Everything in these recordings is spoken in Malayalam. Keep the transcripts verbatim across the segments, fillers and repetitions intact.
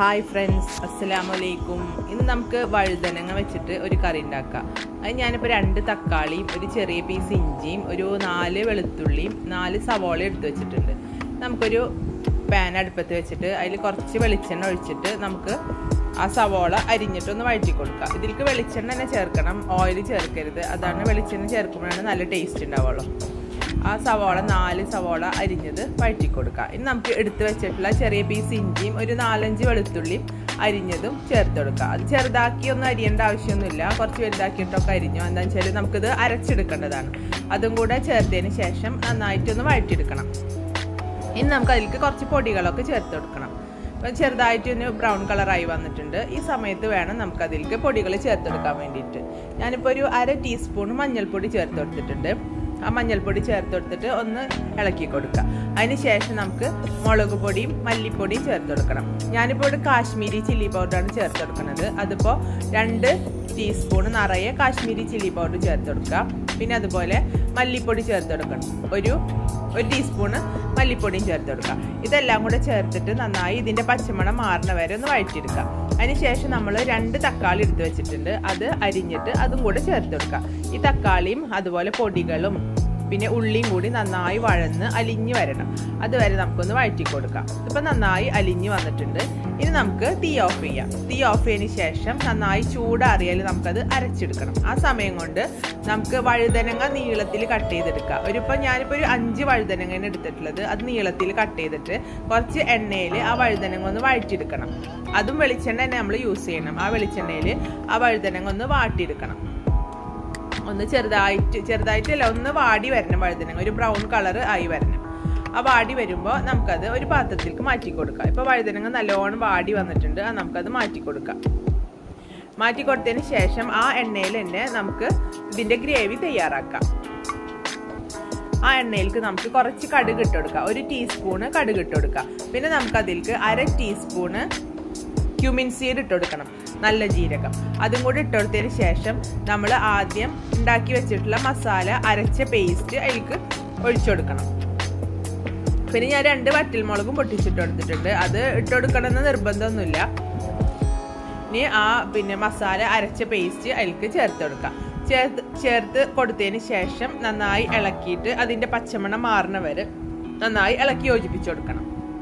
ഹായ് ഫ്രണ്ട്സ്, അസ്സലാമു അലൈക്കും. ഇന്ന് നമുക്ക് വഴുതനങ്ങ വെച്ചിട്ട് ഒരു കറി ഉണ്ടാക്കാം. അത് ഞാനിപ്പോൾ രണ്ട് തക്കാളിയും ഒരു ചെറിയ പീസ് ഇഞ്ചിയും ഒരു നാല് വെളുത്തുള്ളിയും നാല് സവോള എടുത്ത് വെച്ചിട്ടുണ്ട്. നമുക്കൊരു പാൻ അടുപ്പത്ത് വെച്ചിട്ട് അതിൽ കുറച്ച് വെളിച്ചെണ്ണ ഒഴിച്ചിട്ട് നമുക്ക് ആ സവോള അരിഞ്ഞിട്ടൊന്ന് വഴറ്റി കൊടുക്കുക. ഇതിലേക്ക് വെളിച്ചെണ്ണ തന്നെ ചേർക്കണം, ഓയിൽ ചേർക്കരുത്. അതാണ് വെളിച്ചെണ്ണ ചേർക്കുമ്പോഴാണ് നല്ല ടേസ്റ്റ് ഉണ്ടാവുള്ളൂ. ആ സവോള നാല് സവോള അരിഞ്ഞത് വഴറ്റി കൊടുക്കുക. ഇനി നമുക്ക് എടുത്ത് വെച്ചിട്ടുള്ള ചെറിയ പീസ് ഇഞ്ചിയും ഒരു നാലഞ്ച് വെളുത്തുള്ളിയും അരിഞ്ഞതും ചേർത്ത് കൊടുക്കുക. അത് ചെറുതാക്കി ഒന്നും അരിയേണ്ട ആവശ്യമൊന്നുമില്ല, കുറച്ച് വലുതാക്കിയിട്ടൊക്കെ അരിഞ്ഞു. എന്താണെന്ന് വെച്ചാൽ നമുക്കിത് അരച്ചെടുക്കേണ്ടതാണ്. അതും കൂടെ ചേർത്തതിന് ശേഷം നന്നായിട്ടൊന്ന് വഴറ്റിയെടുക്കണം. ഇനി നമുക്ക് അതിലേക്ക് കുറച്ച് പൊടികളൊക്കെ ചേർത്ത് കൊടുക്കണം. ചെറുതായിട്ട് ഒന്ന് ബ്രൗൺ കളറായി വന്നിട്ടുണ്ട്. ഈ സമയത്ത് വേണം നമുക്ക് അതിലേക്ക് പൊടികൾ ചേർത്തെടുക്കാൻ വേണ്ടിയിട്ട്. ഞാനിപ്പോൾ ഒരു അര ടീസ്പൂൺ മഞ്ഞൾപ്പൊടി ചേർത്ത് കൊടുത്തിട്ടുണ്ട്. ആ മഞ്ഞൾപ്പൊടി ചേർത്ത് കൊടുത്തിട്ട് ഒന്ന് ഇളക്കി കൊടുക്കുക. അതിന് ശേഷം നമുക്ക് മുളക് പൊടിയും മല്ലിപ്പൊടിയും ചേർത്ത് കൊടുക്കണം. ഞാനിപ്പോൾ ഒരു കാശ്മീരി ചില്ലി പൗഡറാണ് ചേർത്ത് കൊടുക്കുന്നത്. അതിപ്പോൾ രണ്ട് ടീസ്പൂൺ നിറയെ കാശ്മീരി ചില്ലി പൗഡർ ചേർത്ത് കൊടുക്കുക. പിന്നെ അതുപോലെ മല്ലിപ്പൊടി ചേർത്ത് കൊടുക്കണം. ഒരു ഒരു ടീസ്പൂണ് മല്ലിപ്പൊടിയും ചേർത്ത് കൊടുക്കുക. ഇതെല്ലാം കൂടെ ചേർത്തിട്ട് നന്നായി ഇതിൻ്റെ പച്ചമണം മാറുന്ന വരെ ഒന്ന് വഴറ്റിയെടുക്കുക. അതിനുശേഷം നമ്മൾ രണ്ട് തക്കാളി എടുത്ത് വെച്ചിട്ടുണ്ട്. അത് അരിഞ്ഞിട്ട് അതും കൂടെ ചേർത്ത് കൊടുക്കുക. ഈ തക്കാളിയും അതുപോലെ പൊടികളും പിന്നെ ഉള്ളിയും കൂടി നന്നായി വഴന്ന് അലിഞ്ഞ് വരണം. അതുവരെ നമുക്കൊന്ന് വഴറ്റി കൊടുക്കാം. ഇപ്പം നന്നായി അലിഞ്ഞ് വന്നിട്ടുണ്ട്. ഇനി നമുക്ക് തീ ഓഫ് ചെയ്യാം. തീ ഓഫ് ചെയ്തതിന് ശേഷം നന്നായി ചൂടാറിയാൽ നമുക്കത് അരച്ചെടുക്കണം. ആ സമയം കൊണ്ട് നമുക്ക് വഴുതനങ്ങ നീളത്തിൽ കട്ട് ചെയ്തെടുക്കാം. ഒരു ഇപ്പം ഞാനിപ്പോൾ ഒരു അഞ്ച് വഴുതനങ്ങയാണ് എടുത്തിട്ടുള്ളത്. അത് നീളത്തിൽ കട്ട് ചെയ്തിട്ട് കുറച്ച് എണ്ണയിൽ ആ വഴുതനങ്ങ ഒന്ന് വഴറ്റിയെടുക്കണം. അതും വെളിച്ചെണ്ണ തന്നെ നമ്മൾ യൂസ് ചെയ്യണം. ആ വെളിച്ചെണ്ണയിൽ ആ വഴുതനങ്ങ ഒന്ന് വാട്ടിയെടുക്കണം. ഒന്ന് ചെറുതായിട്ട് ചെറുതായിട്ടല്ല ഒന്ന് വാടി വരണം. വഴുതനങ്ങ ഒരു ബ്രൗൺ കളർ ആയി വരണം. ആ വാടി വരുമ്പോൾ നമുക്കത് ഒരു പാത്രത്തിലേക്ക് മാറ്റി കൊടുക്കാം. ഇപ്പോൾ വഴുതനങ്ങ നല്ലോണം വാടി വന്നിട്ടുണ്ട്. അത് നമുക്കത് മാറ്റി കൊടുക്കാം. മാറ്റി കൊടുത്തതിന് ശേഷം ആ എണ്ണയിൽ തന്നെ നമുക്ക് ഇതിൻ്റെ ഗ്രേവി തയ്യാറാക്കാം. ആ എണ്ണയിലേക്ക് നമുക്ക് കുറച്ച് കടുക് ഇട്ട് കൊടുക്കാം. ഒരു ടീസ്പൂണ് കടുക് ഇട്ട് കൊടുക്കാം. പിന്നെ നമുക്കതിലേക്ക് അര ടീസ്പൂണ് ക്യൂമിൻ സീഡ് ഇട്ട് കൊടുക്കണം, നല്ല ജീരകം. അതും കൂടി ഇട്ട് കൊടുത്തതിന് ശേഷം നമ്മൾ ആദ്യം ഉണ്ടാക്കി വെച്ചിട്ടുള്ള മസാല അരച്ച പേസ്റ്റ് അതിലേക്ക് ഒഴിച്ചു കൊടുക്കണം. പിന്നെ ഞാൻ രണ്ട് വറ്റൽമുളകും പൊട്ടിച്ചിട്ട് കൊടുത്തിട്ടുണ്ട്. അത് ഇട്ട് കൊടുക്കണമെന്ന് നിർബന്ധമൊന്നുമില്ല. ഇനി ആ പിന്നെ മസാല അരച്ച പേസ്റ്റ് അതിലേക്ക് ചേർത്ത് കൊടുക്കാം. ചേർത്ത് ചേർത്ത് കൊടുത്തതിന് ശേഷം നന്നായി ഇളക്കിയിട്ട് അതിൻ്റെ പച്ചമണം മാറുന്ന വരെ നന്നായി ഇളക്കി യോജിപ്പിച്ചു കൊടുക്കണം.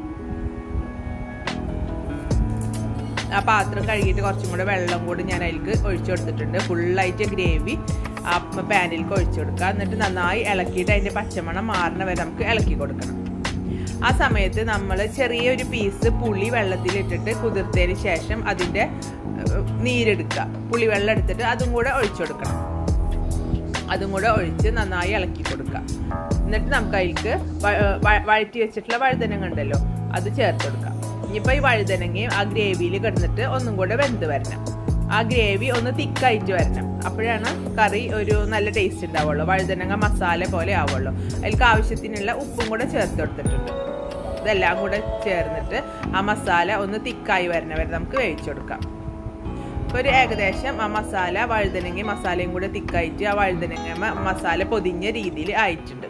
ആ പാത്രം കഴുകിയിട്ട് കുറച്ചും കൂടെ വെള്ളം കൂടി ഞാൻ അതിലേക്ക് ഒഴിച്ചു കൊടുത്തിട്ടുണ്ട്. ഫുള്ളായിട്ട് ഗ്രേവി ആ പാനിലേക്ക് ഒഴിച്ചു കൊടുക്കുക. എന്നിട്ട് നന്നായി ഇളക്കിയിട്ട് അതിൻ്റെ പച്ചമണം മാറുന്ന വരെ നമുക്ക് ഇളക്കി കൊടുക്കണം. ആ സമയത്ത് നമ്മൾ ചെറിയൊരു പീസ് പുളി വെള്ളത്തിലിട്ടിട്ട് കുതിർത്തതിന് ശേഷം അതിൻ്റെ നീരെടുക്കുക. പുളിവെള്ളം എടുത്തിട്ട് അതും കൂടെ ഒഴിച്ചു കൊടുക്കണം. അതും കൂടെ ഒഴിച്ച് നന്നായി ഇളക്കി കൊടുക്കുക. എന്നിട്ട് നമുക്ക് അതിലേക്ക് വഴറ്റി വെച്ചിട്ടുള്ള വഴുതനങ്ങ ഉണ്ടല്ലോ അത് ചേർത്ത് കൊടുക്കാം. ഇനിയിപ്പോൾ ഈ വഴുതനങ്ങയും ആ ഗ്രേവിയിൽ കിടന്നിട്ട് ഒന്നും കൂടെ വെന്ത് വരണം. ആ ഗ്രേവി ഒന്ന് തിക്കായിട്ട് വരണം. അപ്പോഴാണ് കറി ഒരു നല്ല ടേസ്റ്റ് ഉണ്ടാവുള്ളൂ. വഴുതനങ്ങ മസാല പോലെ ആവുള്ളൂ. അതിലേക്ക് ആവശ്യത്തിനുള്ള ഉപ്പും കൂടെ ചേർത്ത് കൊടുത്തിട്ടുണ്ട്. ഇതെല്ലാം കൂടെ ചേർന്നിട്ട് ആ മസാല ഒന്ന് തിക്കായി വരണം വരെ നമുക്ക് വേവിച്ചു കൊടുക്കാം. ഇപ്പോൾ ഒരു ഏകദേശം ആ മസാല വഴുതനങ്ങയും മസാലയും കൂടെ തിക്കായിട്ട് ആ വഴുതനങ്ങ മസാല പൊതിഞ്ഞ രീതിയിൽ ആയിട്ടുണ്ട്.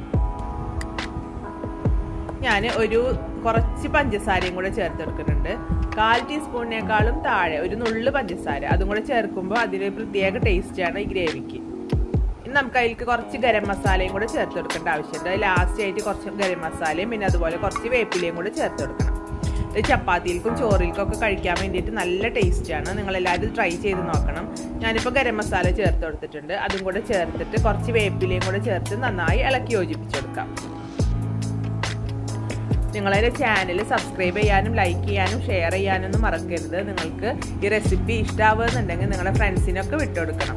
ഞാൻ ഒരു കുറച്ച് പഞ്ചസാരയും കൂടെ ചേർത്ത് കൊടുക്കുന്നുണ്ട്. കാൽ ടീസ്പൂണിനേക്കാളും താഴെ ഒരു നുള്ളു പഞ്ചസാര. അതും കൂടെ ചേർക്കുമ്പോൾ അതിന് പ്രത്യേക ടേസ്റ്റാണ് ഈ ഗ്രേവിക്ക്. ഇനി നമുക്ക് അതിലേക്ക് കുറച്ച് ഗരം മസാലയും കൂടെ ചേർത്ത് കൊടുക്കേണ്ട ആവശ്യമുണ്ട്. ലാസ്റ്റ് ആയിട്ട് കുറച്ച് ഗരം മസാലയും പിന്നെ അതുപോലെ കുറച്ച് വേപ്പിലയും കൂടെ ചേർത്ത് കൊടുക്കണം. ഇത് ചപ്പാത്തിയിൽക്കും ചോറിൽക്കും ഒക്കെ കഴിക്കാൻ വേണ്ടിയിട്ട് നല്ല ടേസ്റ്റാണ്. നിങ്ങളെല്ലാവരും ട്രൈ ചെയ്ത് നോക്കണം. ഞാനിപ്പോൾ ഗരം മസാല ചേർത്ത് കൊടുത്തിട്ടുണ്ട്. അതും കൂടെ ചേർത്തിട്ട് കുറച്ച് വേപ്പിലയും കൂടെ ചേർത്ത് നന്നായി ഇളക്കി യോജിപ്പിച്ച് കൊടുക്കാം. നിങ്ങളെ ചാനൽ സബ്സ്ക്രൈബ് ചെയ്യാനും ലൈക്ക് ചെയ്യാനും ഷെയർ ചെയ്യാനൊന്നും മറക്കരുത്. നിങ്ങൾക്ക് ഈ റെസിപ്പി ഇഷ്ടമാവുന്നുണ്ടെങ്കിൽ നിങ്ങളുടെ ഫ്രണ്ട്സിനൊക്കെ വിട്ടുകൊടുക്കണം.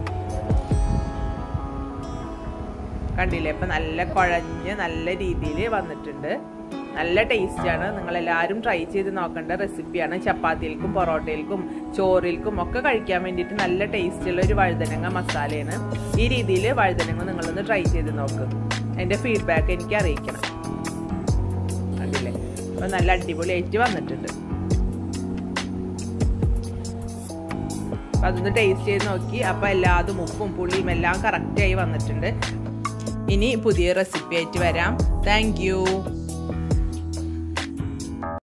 കണ്ടില്ലേ, ഇപ്പം നല്ല കുഴഞ്ഞ് നല്ല രീതിയിൽ വന്നിട്ടുണ്ട്. നല്ല ടേസ്റ്റാണ്. നിങ്ങളെല്ലാവരും ട്രൈ ചെയ്ത് നോക്കേണ്ട റെസിപ്പിയാണ്. ചപ്പാത്തിയിൽക്കും പൊറോട്ടയിൽക്കും ചോറിൽക്കും ഒക്കെ കഴിക്കാൻ വേണ്ടിയിട്ട് നല്ല ടേസ്റ്റുള്ള ഒരു വഴുതനങ്ങ മസാലയാണ്. ഈ രീതിയിൽ വഴുതനങ്ങ നിങ്ങളൊന്ന് ട്രൈ ചെയ്ത് നോക്ക്. എൻ്റെ ഫീഡ്ബാക്ക് എനിക്ക് അറിയിക്കണം. കണ്ടില്ലേ, അപ്പം നല്ല അടിപൊളിയായിട്ട് വന്നിട്ടുണ്ട്. അപ്പം അതൊന്ന് ടേസ്റ്റ് ചെയ്ത് നോക്കി. അപ്പം എല്ലാതും ഉപ്പും പുളിയും എല്ലാം കറക്റ്റായി വന്നിട്ടുണ്ട്. ഇനി പുതിയ റെസിപ്പി ആയിട്ട് വരാം. Thank U.